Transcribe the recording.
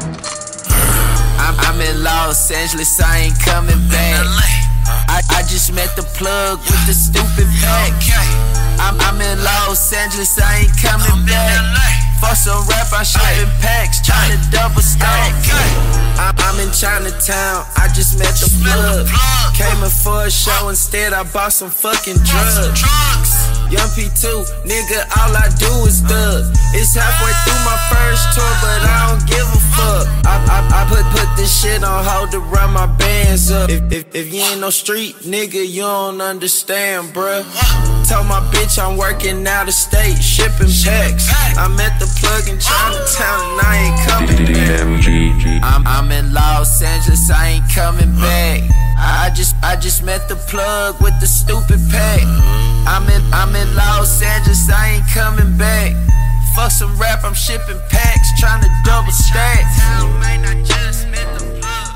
I'm in Los Angeles, I ain't coming back. I just met the plug with the stupid pack. I'm in Los Angeles, I ain't coming back. For some rap, I'm shipping packs, tryna double stack. I'm in Chinatown, I just met the plug. Came in for a show, instead I bought some fucking drugs. Young P2, nigga, all I do is thug. It's halfway through my first tour, but I don't give a fuck. I put this shit on hold to run my bands up. If you ain't no street nigga, you don't understand, bruh. Told my bitch I'm working out of state, shipping packs. I'm at the plug in Chinatown and I ain't coming back. I'm in Los Angeles, I ain't coming back. I just met the plug with the stupid pack. I'm in Los Angeles, I ain't coming back. Fuck some rap, I'm shipping packs, tryna double stack. Man, I just met the plug.